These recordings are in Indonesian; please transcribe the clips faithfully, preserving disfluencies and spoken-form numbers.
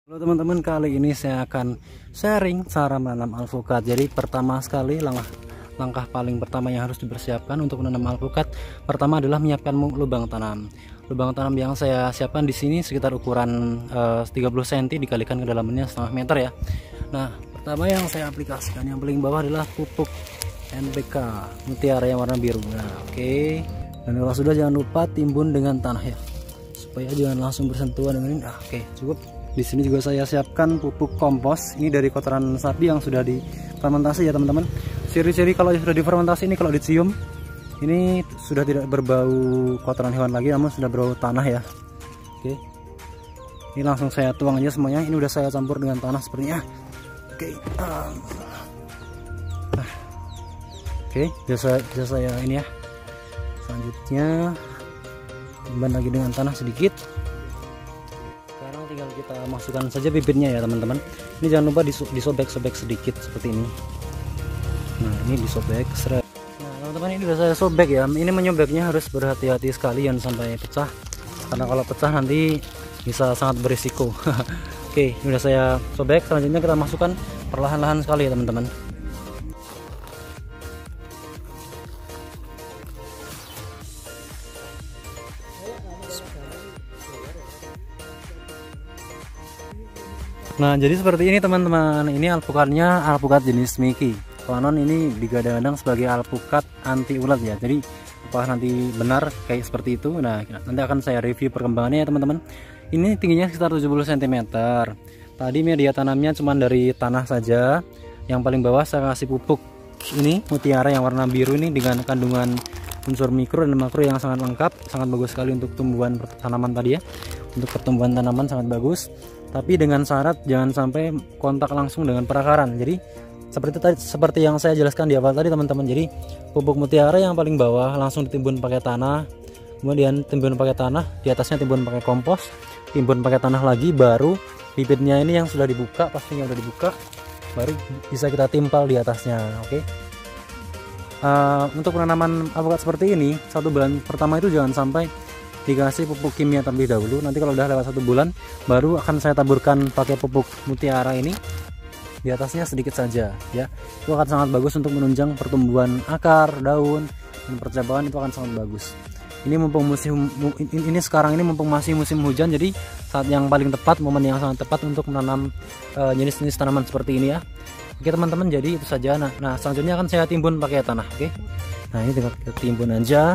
Halo teman-teman, kali ini saya akan sharing cara menanam alpukat. Jadi pertama sekali langkah langkah paling pertama yang harus dipersiapkan untuk menanam alpukat, pertama adalah menyiapkan lubang tanam. Lubang tanam yang saya siapkan di sini sekitar ukuran uh, tiga puluh sentimeter dikalikan kedalamannya setengah meter ya. Nah, pertama yang saya aplikasikan yang paling bawah adalah pupuk N P K mutiara yang warna biru. Nah, oke. Okay. Dan kalau sudah, jangan lupa timbun dengan tanah ya, supaya jangan langsung bersentuhan dengan ini. Nah, oke, okay, cukup. Di sini juga saya siapkan pupuk kompos. Ini dari kotoran sapi yang sudah difermentasi ya teman-teman. Ciri-ciri kalau sudah difermentasi ini, kalau dicium ini sudah tidak berbau kotoran hewan lagi, namun sudah berbau tanah ya. Oke, ini langsung saya tuang aja semuanya. Ini udah saya campur dengan tanah sepertinya. Oke, nah, oke, bisa bisa saya ini ya. Selanjutnya tambah lagi dengan tanah sedikit. Tinggal kita masukkan saja bibitnya ya teman-teman. Ini jangan lupa disobek-sobek sedikit seperti ini. Nah, ini disobek seret. Nah teman-teman, ini sudah saya sobek ya. Ini menyobeknya harus berhati-hati sekali, jangan sampai pecah, karena kalau pecah nanti bisa sangat berisiko. Oke, ini sudah saya sobek. Selanjutnya kita masukkan perlahan-lahan sekali ya teman-teman. Nah, jadi seperti ini teman-teman. Ini alpukatnya alpukat jenis Mickey. Konon ini digadang-gadang sebagai alpukat anti ulat ya. Jadi apakah nanti benar kayak seperti itu? Nah, nanti akan saya review perkembangannya ya teman-teman. Ini tingginya sekitar tujuh puluh sentimeter. Tadi media tanamnya cuma dari tanah saja. Yang paling bawah saya kasih pupuk ini mutiara yang warna biru ini dengan kandungan unsur mikro dan makro yang sangat lengkap, sangat bagus sekali untuk tumbuhan tanaman tadi ya. Untuk pertumbuhan tanaman sangat bagus. Tapi dengan syarat jangan sampai kontak langsung dengan perakaran. Jadi seperti tadi, seperti yang saya jelaskan di awal tadi teman-teman. Jadi pupuk mutiara yang paling bawah langsung ditimbun pakai tanah, kemudian timbun pakai tanah, di atasnya timbun pakai kompos, timbun pakai tanah lagi, baru bibitnya ini yang sudah dibuka, pastinya sudah dibuka, baru bisa kita timpal di atasnya. Oke. Uh, untuk penanaman alpukat seperti ini, satu bulan pertama itu jangan sampai dikasih pupuk kimia terlebih dahulu. Nanti kalau udah lewat satu bulan baru akan saya taburkan pakai pupuk mutiara ini di atasnya sedikit saja ya. Itu akan sangat bagus untuk menunjang pertumbuhan akar, daun, dan percabangan. Itu akan sangat bagus. Ini mumpung musim ini sekarang ini mumpung masih musim hujan, jadi saat yang paling tepat, momen yang sangat tepat untuk menanam jenis-jenis uh, tanaman seperti ini ya. Oke teman-teman, jadi itu saja. Nah, nah selanjutnya akan saya timbun pakai tanah. Oke. Nah, ini tinggal kita timbun aja.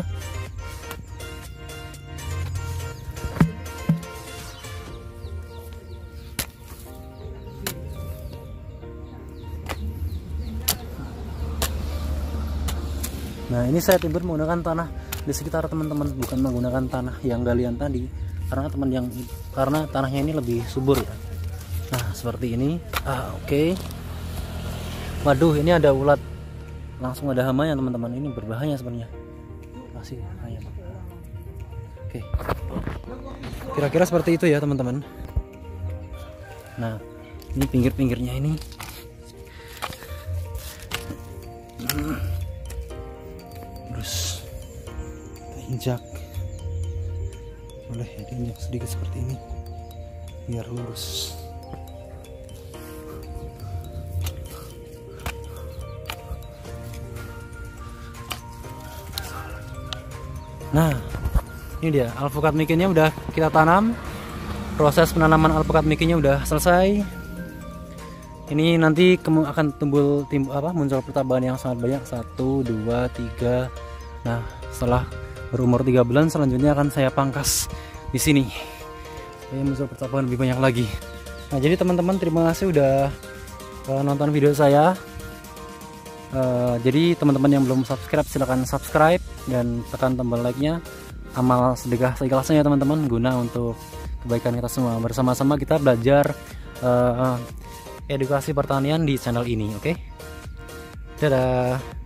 Nah, ini saya timbun menggunakan tanah di sekitar teman-teman, bukan menggunakan tanah yang galian tadi, karena teman yang karena tanahnya ini lebih subur ya. Nah, seperti ini. Ah, oke. Okay. Waduh, ini ada ulat. Langsung ada hamanya teman-teman. Ini berbahaya sebenarnya. Masih bahaya. Oke. Okay. Kira-kira seperti itu ya teman-teman. Nah, ini pinggir-pinggirnya ini. Terus injak, boleh ya diinjak sedikit seperti ini biar lurus. Nah, ini dia alpukat Mickey-nya udah kita tanam. Proses penanaman alpukat Mickey-nya udah selesai. Ini nanti akan tumbuh timbul apa muncul pertambahan yang sangat banyak, satu, dua, tiga. Nah, setelah berumur tiga bulan selanjutnya akan saya pangkas di sini. Supaya muncul pertambahan lebih banyak lagi. Nah, jadi teman-teman terima kasih udah uh, nonton video saya. Uh, jadi teman-teman yang belum subscribe silahkan subscribe dan tekan tombol like-nya. Amal sedekah seikhlasnya ya teman-teman, guna untuk kebaikan kita semua. Bersama-sama kita belajar uh, edukasi pertanian di channel ini. Oke, okay? Dadah.